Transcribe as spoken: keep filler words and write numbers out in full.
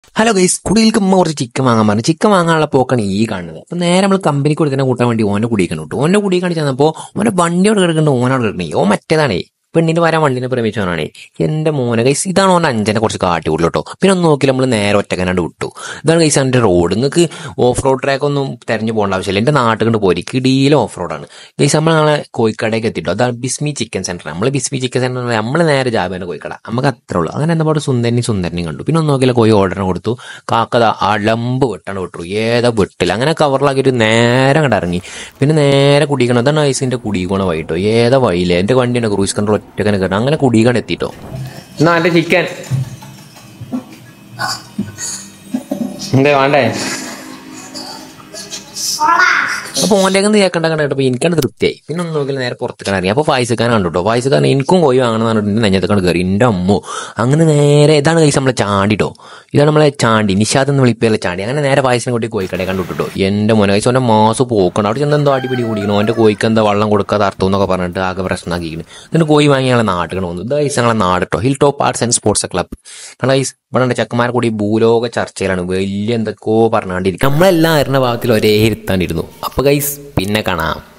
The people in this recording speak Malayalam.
ഹലോ ഗൈസ്, കുടിയിലേക്ക് ഉമ്മ കുറച്ച് ചിക്കൻ വാങ്ങാൻ പറഞ്ഞു. ചിക്കൻ വാങ്ങാനുള്ള പോക്കാണ് ഈ കാണുന്നത്. അപ്പൊ നേരെ നമ്മൾ കമ്പനി കൊടുത്തന്നെ കൂട്ടാൻ വേണ്ടി ഓനെ കുടിക്കണം കിട്ടും. ഓന്റെ കുടി കാണിച്ച് ചെന്നപ്പോൾ ഓന്റെ വണ്ടിയോട് കിടക്കുന്നുണ്ട്, ഓനോട് കിടക്കണേ. ഓ മറ്റേതാണേ, പെണ്ണിന്റെ വരാൻ വണ്ടിനെ പ്രേമിച്ചവനാണേ. എന്റെ മോനെ ഗൈസ്, ഇതാണ് ഓൻ്റെ അഞ്ചനെ കുറച്ച് കാട്ടി വിടുള്ളൂ കേട്ടോ. പിന്നെ ഒന്ന് നോക്കി നമ്മൾ നേരെ ഒറ്റക്കനാണ്ട് വിട്ടു. ഇതാണ് ഗൈസ് എൻ്റെ റോഡ്. നിങ്ങൾക്ക് ഓഫ് റോഡ് ട്രാക്ക് ഒന്നും തെരഞ്ഞു പോകേണ്ട ആവശ്യമില്ല. എന്റെ നാട്ടിൽ കൊണ്ട് പോരി കിടിയിലെ ഓഫ് റോഡാണ് ഗൈസ്. നമ്മൾ നാളെ കോഴിക്കടയ്ക്ക് എത്തിട്ടോ. അതാണ് ബിസ്മി ചിക്കൻ സെന്റർ. നമ്മൾ ബിസ്മി ചിക്കൻ സെന്റർ നമ്മൾ നേരെ ജാബേന്റെ കോഴിക്കട. നമുക്ക് അത്രേ ഉള്ളൂ. അങ്ങനെ എന്താ പാട് സുന്ദരനി സുന്ദരനെയും കണ്ടു. പിന്നെ ഒന്ന് നോക്കിയാൽ കോഴി ഓർഡറിന് കൊടുത്തു. കാക്കത അലമ്പ് വെട്ടാണ്ട് വിട്ടു. ഏതാ വെട്ടില്ല. അങ്ങനെ കവറിലാക്കിയിട്ട് നേരെ കണ്ട് ഇറങ്ങി. പിന്നെ നേരെ കുടിക്കണം. അതാണ് ഐസിന്റെ കുടിക്കണ വൈട്ടോ. ഏതാ വഴിയില്ലേ എന്റെ വണ്ടിയാണ് ക്രൂസ് കൺട്രോൾ ഒറ്റക്കനെ കയറണം. അങ്ങനെ കുടിക്കാൻ എത്തിട്ടോ. എന്നാ എന്റെ ചിക്കൻ എന്തേ വേണ്ടേ? അപ്പൊ ഓൻ്റെന്ന് കേൾക്കണ്ട കണ്ടപ്പോ എനിക്കാണ് തൃപ്തിയായി. പിന്നെ ഒന്ന് നോക്കിയാൽ നേരെ പുറത്തേക്കാണ് ഇറങ്ങി. അപ്പൊ ഫായിസക്കാൻ കണ്ടുട്ടോ. ഫായിസക്കാൻ എനിക്കും കോഴി വാങ്ങണം എന്ന് പറഞ്ഞിട്ട് നെഞ്ഞത്തേക്കാണ് കയറി. എന്റെ അമ്മോ. അങ്ങനെ നേരെ ഇതാണ് കൈസ് നമ്മളെ ചാണ്ടിട്ടോ. ഇതാണ് നമ്മളെ ചാണ്ടി, നിഷാദ് എന്ന് വിളിപ്പേല ചാണ്ടി. അങ്ങനെ നേരെ ഫായിസിനെ കൂട്ടി കോഴിക്കടയെ കണ്ടുട്ടോ. എന്റെ മോനെ കൈസ് ഓന്റെ മാസം പോക്കണം. അവിടെ ചെന്ന് എന്തോ അടിപിടി കൂടിക്കണം. ഓന്റെ കോഴിക്ക് എന്താ വെള്ളം കൊടുക്കാതെ അർത്ഥം എന്നൊക്കെ പറഞ്ഞിട്ട് ആകെ പ്രശ്നമാക്കിക്കണം. എന്നിട്ട് കോഴി വാങ്ങി ഞങ്ങളെ നാട്ടിൽ വന്നു. ഇത് കൈസ് ഞങ്ങളെ നാടിട്ടോ. Hill top arts and sports club. കാരണം കൈസ് ഇവിടെ ചെക്കന്മാരെ കൂടി ഭൂലോക ചർച്ചയിലാണ്. വലിയ എന്തൊക്കെയോ പറഞ്ഞാണ്ടിരിക്കും. നമ്മളെല്ലാം അറിഞ്ഞ ഭാഗത്തിൽ ഒരേ ഇരുത്താണ്ടിരുന്നു. അപ്പൊ ഗൈസ് പിന്നെ കാണാം.